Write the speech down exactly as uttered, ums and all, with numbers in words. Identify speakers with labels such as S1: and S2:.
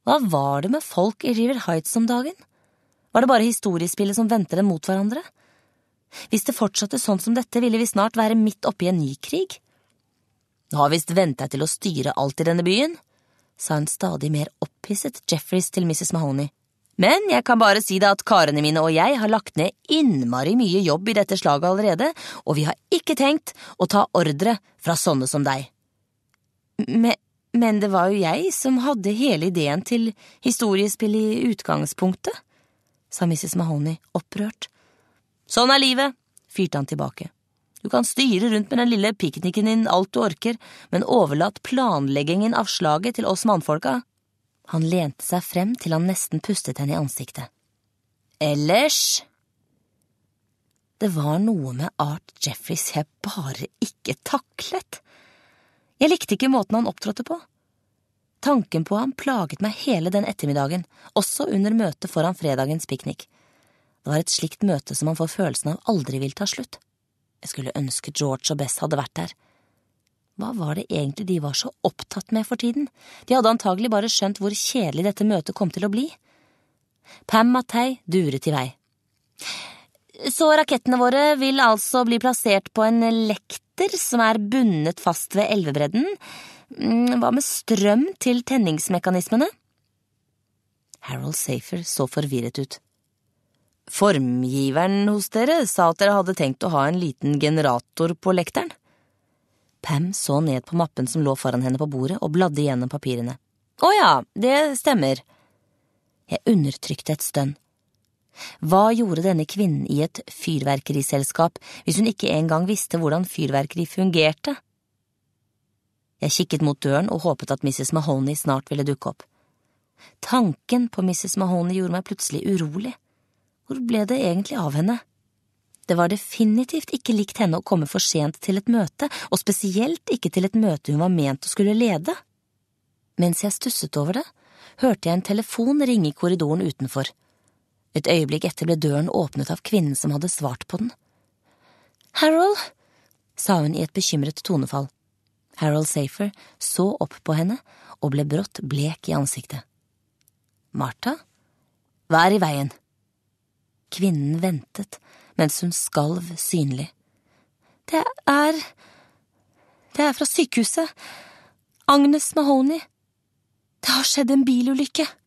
S1: Hva var det med folk i River Heights om dagen? Var det bare historiespillet som ventet dem mot hverandre? Hvis det fortsatte sånn som dette, ville vi snart være midt oppe i en ny krig. Du har visst ventet til å styre alt i denne byen, sa en stadig mer opphisset Jeffries til missus Mahoney. Men jeg kan bare si deg at karene mine og jeg har lagt ned innmari mye jobb i dette slaget allerede, og vi har ikke tenkt å ta ordre fra sånne som deg. Men, men det var jo jeg som hadde hele ideen til historiespill i utgangspunktet, sa missus Mahoney opprørt. Sånn er livet, fyrte han tilbake. Du kan styre rundt med den lille piknikken din alt du orker, men overlat planleggingen av slaget til oss mannfolka. Han lente seg frem til han nesten pustet henne i ansiktet. Ellers? Det var noe med Art Jeffries jeg bare ikke taklet. Jeg likte ikke måten han opptrådte på. Tanken på ham plaget meg hele den ettermiddagen, også under møtet foran fredagens piknik. Det var et slikt møte som man får følelsen av aldri vil ta slutt. Jeg skulle ønske George og Bess hadde vært der. Hva var det egentlig de var så opptatt med for tiden? De hadde antagelig bare skjønt hvor kjedelig dette møtet kom til å bli. Pam Mattei duret i vei. Så rakettene våre vil altså bli plassert på en lekter som er bundet fast ved elvebredden. Hva med strøm til tenningsmekanismene? Harold Safer så forvirret ut. Formgiveren hos dere sa at dere hadde tenkt å ha en liten generator på lekteren. Pam så ned på mappen som lå foran henne på bordet og bladde gjennom papirene. Å ja, det stemmer. Jeg undertrykte et stønn. Hva gjorde denne kvinnen i et fyrverkeriselskap hvis hun ikke engang visste hvordan fyrverkeri fungerte? Jeg kikket mot døren og håpet at missus Mahoney snart ville dukke opp. Tanken på missus Mahoney gjorde meg plutselig urolig. Hvor ble det egentlig av henne? Det var definitivt ikke likt henne å komme for sent til et møte, og spesielt ikke til et møte hun var ment å skulle lede. Mens jeg stusset over det, hørte jeg en telefon ringe i korridoren utenfor. Et øyeblikk etter ble døren åpnet av kvinnen som hadde svart på den. Harold, sa hun i et bekymret tonefall. Harold Safer så opp på henne og ble brått blek i ansiktet. Martha? Hva er i veien? Kvinnen ventet, mens hun skalv synlig. Det er… det er fra sykehuset. Agnes Mahoney. Det har skjedd en bilulykke.